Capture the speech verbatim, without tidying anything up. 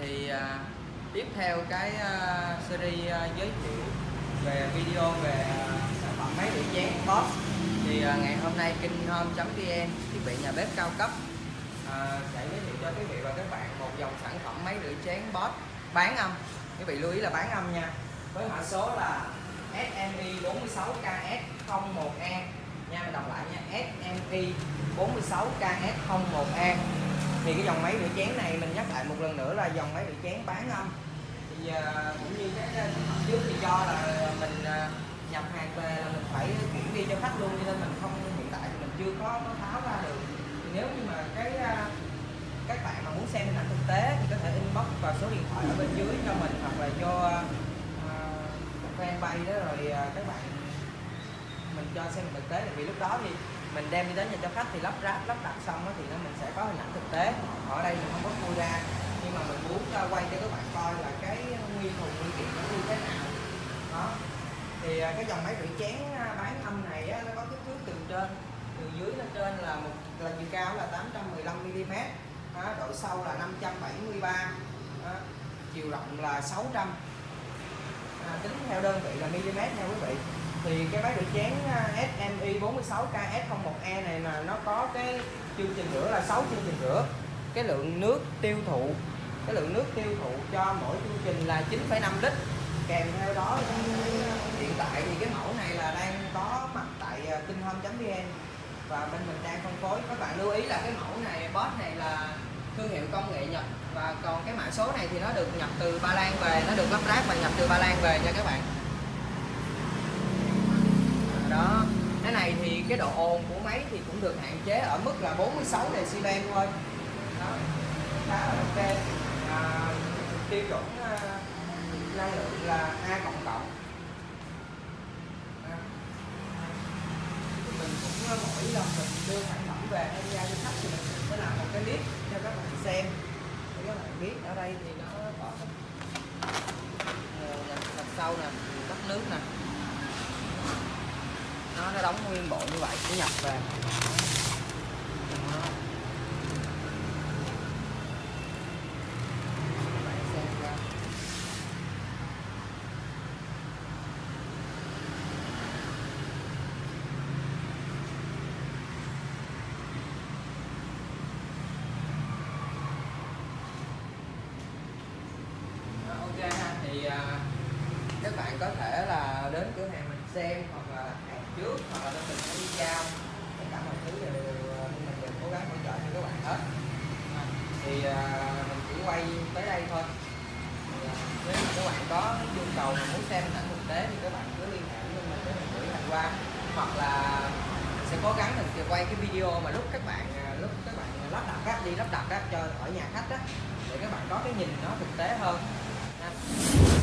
thì à, tiếp theo cái à, series à, giới thiệu về video về à, sản phẩm máy rửa chén Bosch thì à, ngày hôm nay Kinghome chấm vn thiết bị nhà bếp cao cấp à, sẽ giới thiệu cho quý vị và các bạn một dòng sản phẩm máy rửa chén Bosch bán âm. Quý vị lưu ý là bán âm nha, với mã số là S M I bốn sáu K S không một A nha. Mình đọc lại nha, S M I bốn sáu K S không một A. Thì cái dòng máy rửa chén này mình nhắc lại một lần nữa là dòng máy rửa chén bán âm. Thì uh, cũng như cái sản phẩm trước thì do là mình uh, nhập hàng về là mình phải chuyển đi cho khách luôn, cho nên mình không, hiện tại thì mình chưa có, có tháo ra được. Thì nếu như mà cái uh, các bạn mà muốn xem hình ảnh thực tế thì có thể inbox vào số điện thoại ở bên dưới cho mình, hoặc là cho uh, fanpage đó, rồi uh, các bạn mình cho xem thực tế. Vì lúc đó thì mình đem đi đến nhà cho khách thì lắp ráp lắp đặt xong đó thì nó mình sẽ có hình ảnh thực tế. Ở đây mình không có khui ra, nhưng mà mình muốn uh, quay cho các bạn coi là cái nguyên thùng nguyên kiện nó như thế nào đó. Thì uh, cái dòng máy rửa chén uh, bán âm này á, nó có kích thước từ trên từ dưới lên trên là một là chiều cao là tám trăm mười lăm mi li mét, độ sâu là năm trăm bảy mươi ba, đó, chiều rộng là sáu trăm, à, tính theo đơn vị là mm nha quý vị. Thì cái máy rửa chén S M I bốn sáu K S không một A này là nó có cái chương trình rửa là sáu chương trình rửa. Cái lượng nước tiêu thụ cái lượng nước tiêu thụ cho mỗi chương trình là chín phẩy năm lít. Kèm theo đó hiện tại thì cái mẫu này là đang có mặt tại Kinghome chấm vn và bên mình đang phân phối. Các bạn lưu ý là cái mẫu này Bosch này là thương hiệu công nghệ Nhật, và còn cái mã số này thì nó được nhập từ Ba Lan về, nó được lắp ráp và nhập từ Ba Lan về nha các bạn. Đó, cái này thì cái độ ồn của máy thì cũng được hạn chế ở mức là bốn mươi sáu decibel thôi. Đó, khá là ok. À, tiêu chuẩn uh, năng lượng là A cộng cộng. À, mình cũng mỗi lần mình đưa sản phẩm về hay ra cho khách thì mình sẽ làm một cái clip cho các bạn xem để các bạn biết. Ở đây thì nó có mặt sau nè, bắt nước nè, nó nó đóng nguyên bộ như vậy, cứ nhập về. Ok ha, thì uh, các bạn có thể là đến cửa hàng mình xem, hoặc là đặt hàng trước, hoặc là mình sẽ đi giao, tất cả mọi thứ đều mình đều cố gắng hỗ trợ cho các bạn hết. À, thì uh, mình chỉ quay tới đây thôi. Thì, uh, nếu mà các bạn có nhu cầu mà muốn xem hình ảnh thực tế thì các bạn cứ liên hệ với mình để mình gửi hàng qua, hoặc là mình sẽ cố gắng mình sẽ quay cái video mà lúc các bạn lúc các bạn lắp đặt á, đi lắp đặt á, cho ở nhà khách á, để các bạn có cái nhìn nó thực tế hơn. Ha.